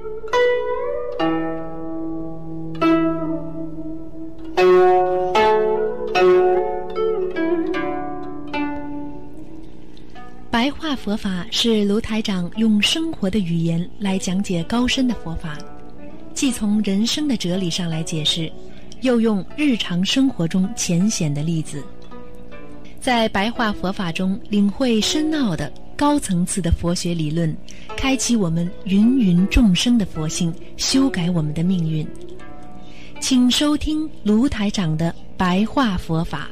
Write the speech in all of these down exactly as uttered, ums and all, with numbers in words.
白话佛法是卢台长用生活的语言来讲解高深的佛法，既从人生的哲理上来解释，又用日常生活中浅显的例子，在白话佛法中领会深奥的高层次的佛学理论，开启我们芸芸众生的佛性，修改我们的命运。请收听卢台长的白话佛法。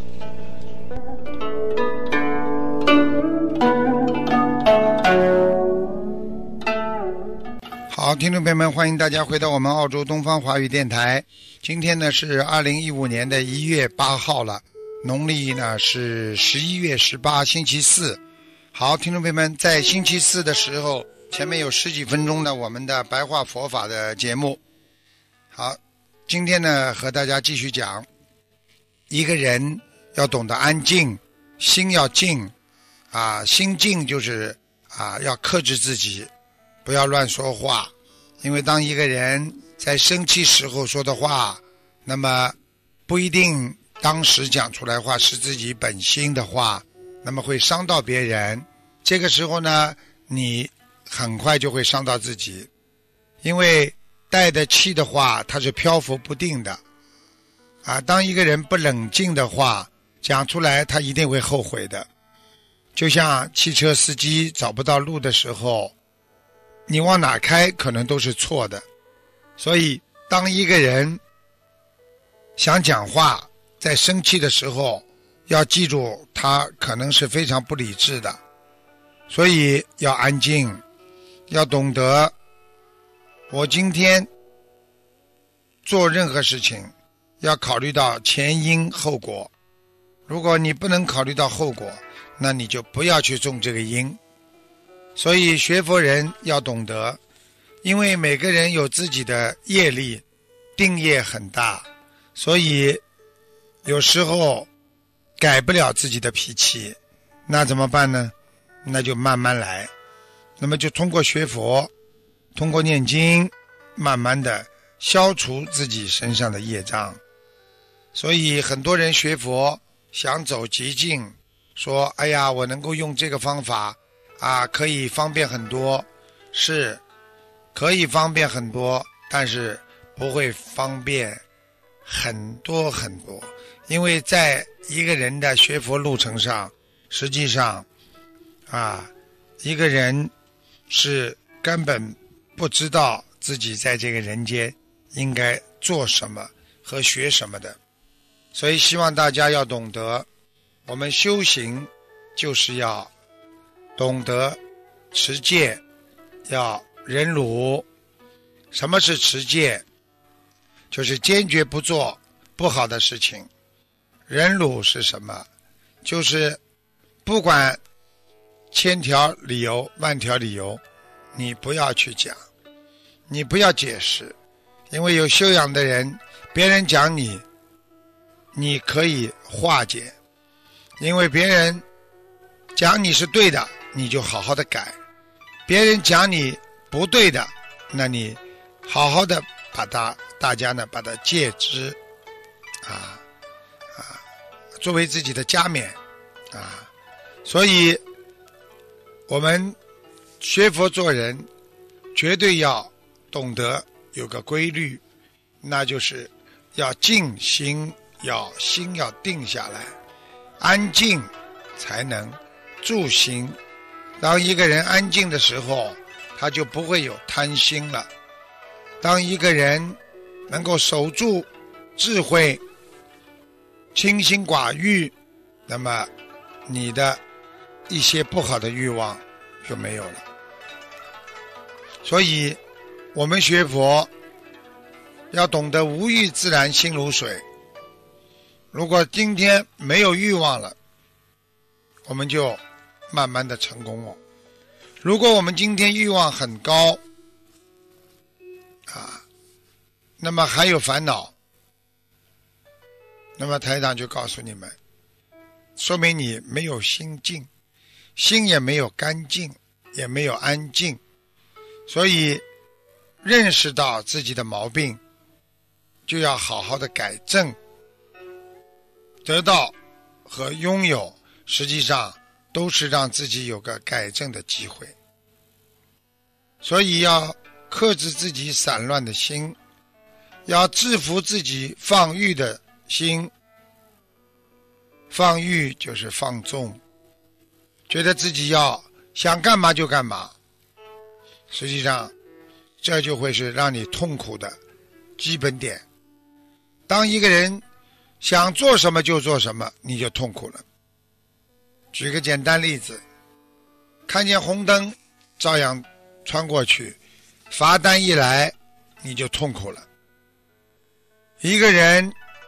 好，听众朋友们，欢迎大家回到我们澳洲东方华语电台。今天呢是二零一五年的一月八号了，农历呢是十一月十八，星期四。好，听众朋友们，在星期四的时候，前面有十几分钟的我们的白话佛法的节目。好，今天呢和大家继续讲，一个人要懂得安静，心要静啊，心静就是啊要克制自己，不要乱说话。因为当一个人在生气时候说的话，那么不一定当时讲出来话是自己本心的话，那么会伤到别人。这个时候呢，你很快就会伤到自己，因为带的气的话它是漂浮不定的啊。当一个人不冷静的话讲出来，他一定会后悔的。就像汽车司机找不到路的时候，你往哪开可能都是错的。所以当一个人想讲话，在生气的时候要记住他可能是非常不理智的，所以要安静，要懂得我今天做任何事情要考虑到前因后果，如果你不能考虑到后果，那你就不要去种这个因。所以学佛人要懂得，因为每个人有自己的业力，定业很大，所以有时候改不了自己的脾气，那怎么办呢？那就慢慢来，那么就通过学佛，通过念经，慢慢的消除自己身上的业障。所以很多人学佛想走极径，说哎呀我能够用这个方法啊，可以方便很多，是可以方便很多，但是不会方便很多很多。因为在一个人的学佛路程上，实际上啊，一个人是根本不知道自己在这个人间应该做什么和学什么的。所以希望大家要懂得，我们修行就是要懂得持戒，要忍辱。什么是持戒？就是坚决不做不好的事情。忍辱是什么？就是不管千条理由万条理由，你不要去讲，你不要解释。因为有修养的人，别人讲你，你可以化解。因为别人讲你是对的，你就好好的改；别人讲你不对的，那你好好的把它大家呢把它戒之啊啊，作为自己的加冕啊。所以我们学佛做人绝对要懂得有个规律，那就是要静心，要心要定下来，安静才能住心。当一个人安静的时候，他就不会有贪心了。当一个人能够守住智慧，清心寡欲，那么你的一些不好的欲望就没有了。所以我们学佛要懂得无欲自然心如水。如果今天没有欲望了，我们就慢慢的成功了。如果我们今天欲望很高啊，那么还有烦恼，那么台长就告诉你们，说明你没有心静，心也没有干净，也没有安静。所以认识到自己的毛病，就要好好的改正。得到和拥有实际上都是让自己有个改正的机会，所以要克制自己散乱的心，要制服自己放欲的心。放欲就是放纵，觉得自己要想干嘛就干嘛，实际上这就会是让你痛苦的基本点。当一个人想做什么就做什么，你就痛苦了。举个简单例子，看见红灯照样穿过去，罚单一来你就痛苦了。一个人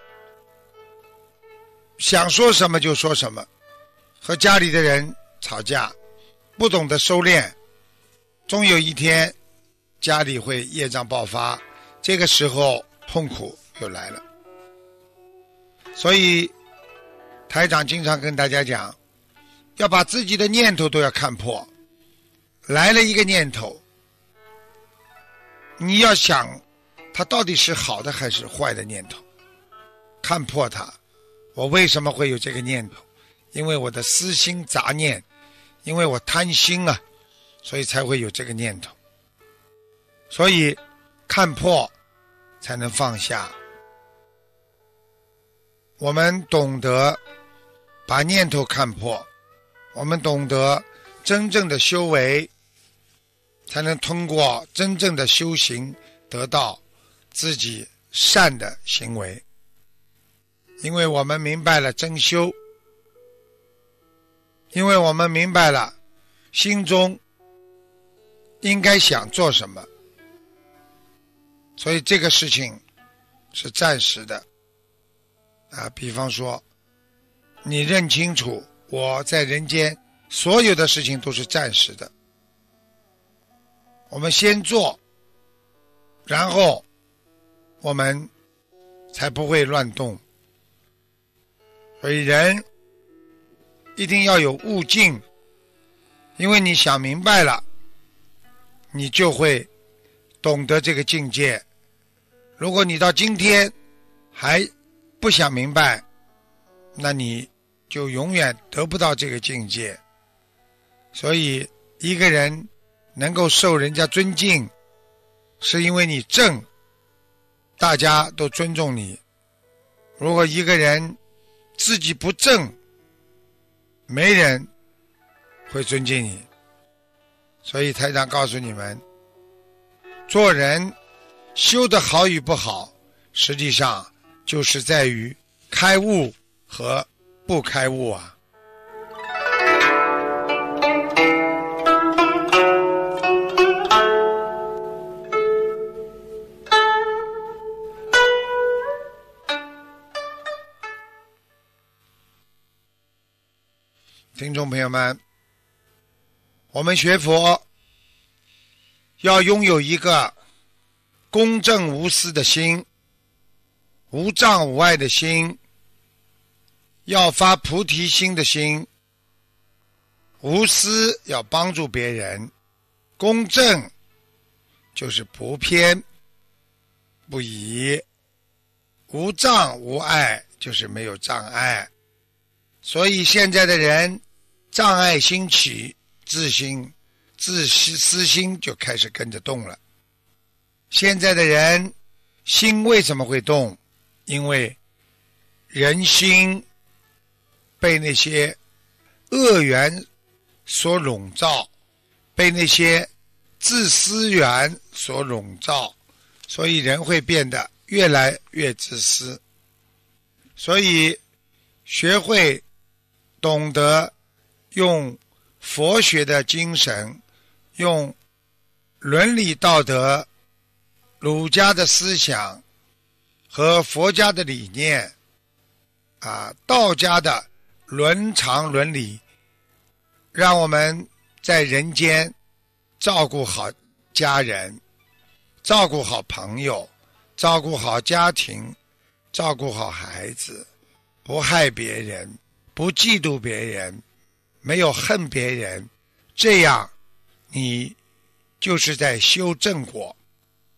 想说什么就说什么，和家里的人吵架，不懂得收敛，终有一天家里会业障爆发，这个时候痛苦又来了。所以台长经常跟大家讲，要把自己的念头都要看破。来了一个念头，你要想它到底是好的还是坏的念头，看破它。我为什么会有这个念头？因为我的私心杂念，因为我贪心啊，所以才会有这个念头。所以看破才能放下。我们懂得把念头看破，我们懂得真正的修为，才能通过真正的修行得到自己善的行为。因为我们明白了真修，因为我们明白了心中应该想做什么，所以这个事情是暂时的啊。比方说你认清楚我在人间所有的事情都是暂时的，我们先做，然后我们才不会乱动。所以人一定要有悟境，因为你想明白了，你就会懂得这个境界。如果你到今天还不想明白，那你就永远得不到这个境界。所以一个人能够受人家尊敬，是因为你正，大家都尊重你。如果一个人自己不正，没人会尊敬你。所以台长告诉你们，做人修得好与不好，实际上就是在于开悟和不开悟啊。听众朋友们，我们学佛要拥有一个公正无私的心，无障无碍的心，要发菩提心的心。无私要帮助别人，公正就是不偏不倚，无障无碍就是没有障碍。所以现在的人障碍兴起，自心自私心就开始跟着动了。现在的人心为什么会动？因为人心被那些恶缘所笼罩，被那些自私缘所笼罩，所以人会变得越来越自私。所以学会懂得用佛学的精神，用伦理道德、儒家的思想和佛家的理念啊，道家的伦常伦理，让我们在人间照顾好家人，照顾好朋友，照顾好家庭，照顾好孩子，不害别人，不嫉妒别人，没有恨别人，这样你就是在修正果。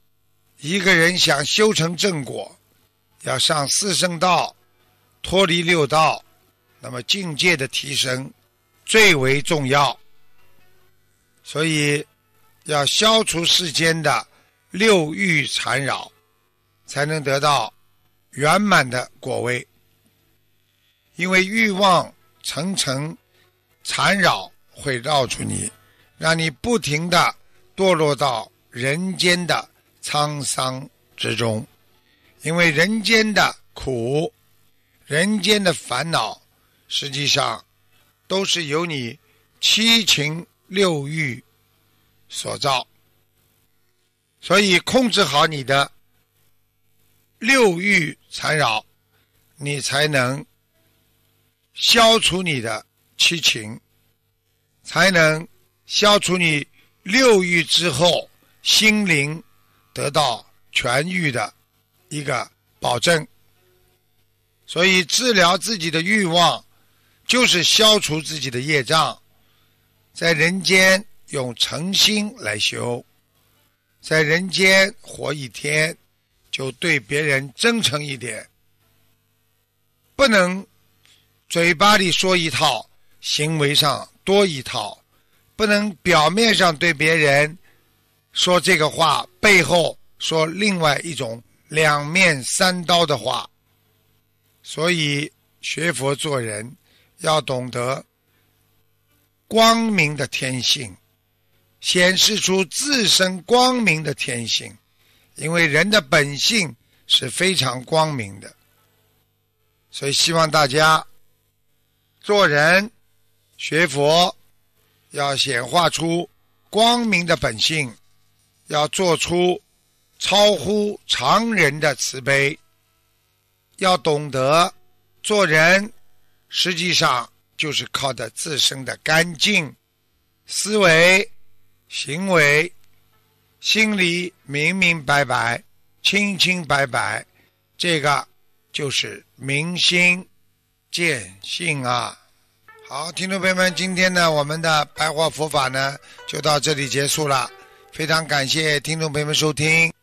一个人想修成正果，要上四圣道，脱离六道，那么境界的提升最为重要。所以要消除世间的六欲缠绕，才能得到圆满的果位。因为欲望层层缠绕会绕住你，让你不停地堕落到人间的沧桑之中。因为人间的苦，人间的烦恼，实际上都是由你七情六欲所造。所以控制好你的六欲缠绕，你才能消除你的七情，才能消除你六欲之后心灵得到痊愈的一个保证。所以治疗自己的欲望就是消除自己的业障，在人间用诚心来修，在人间活一天就对别人真诚一点，不能嘴巴里说一套，行为上多一套，不能表面上对别人说这个话，背后说另外一种两面三刀的话。所以学佛做人要懂得光明的天性，显示出自身光明的天性，因为人的本性是非常光明的。所以希望大家做人学佛要显化出光明的本性，要做出超乎常人的慈悲，要懂得做人实际上就是靠着自身的干净思维行为，心里明明白白清清白白，这个就是明心见性啊。好，听众朋友们，今天呢我们的白话佛法呢就到这里结束了，非常感谢听众朋友们收听。